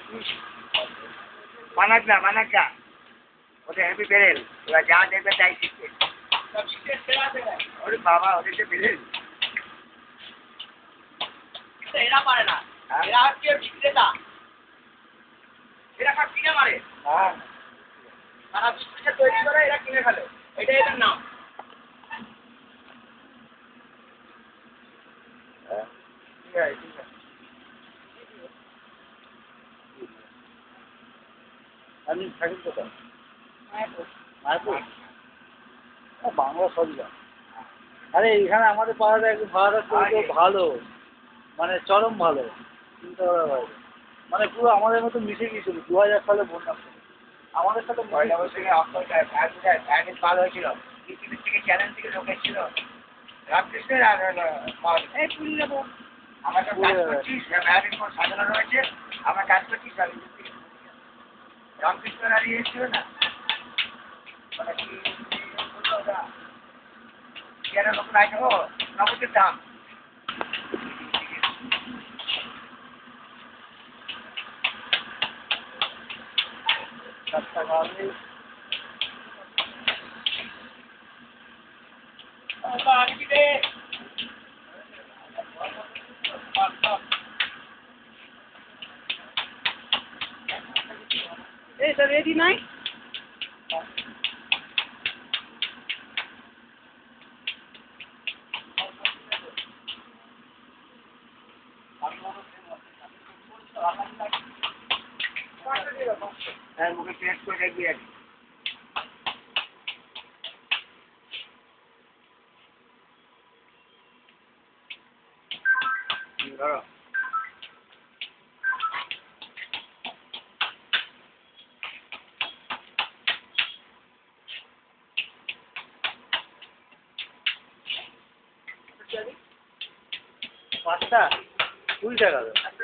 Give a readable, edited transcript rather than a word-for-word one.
মানাকা ওদের heavy barrel ওরা যা দেখবে তাই শিখবে সব শিখে ওরে বাবা ওদের যে বেরেল এরা পারে না এরা হচ্ছে বিক্রেতা এরা সব কিনে মারে হ্যাঁ তারা বিস্কুট তৈরি করে এরা কিনে ফেলে এটাই এদের নাম ঠিক আছে ঠিক আছে আপনি থাকেন কোথায় মায়াপুর বাংলা সবই জান আরে এইখানে আমাদের পাড়াটা একটু ভাড়াটা খুব ভালো মানে চরম ভালো চিন্তা করার বাইরে মানে পুরো আমাদের মতো মিশে গিয়েছিল 2000 সালে বন্যা আমাদের সাথে ভালো হয়েছিল পৃথিবীর থেকে চ্যালেঞ্জ থেকে লোক এসেছিল রামকৃষ্ণের আর আমরা তো কাজ করছি সাজানো রয়েছে আমরা কাজ করছি রামকৃষ্ণ দাঁড়িয়ে এসেছিল না মানে কি কেন নতুন আইটেম নগদের দাম Is it ready now? হ্যাঁ মুখে পেস্ট করে দেখবি আর ধরো পাঁচটা 20 টাকা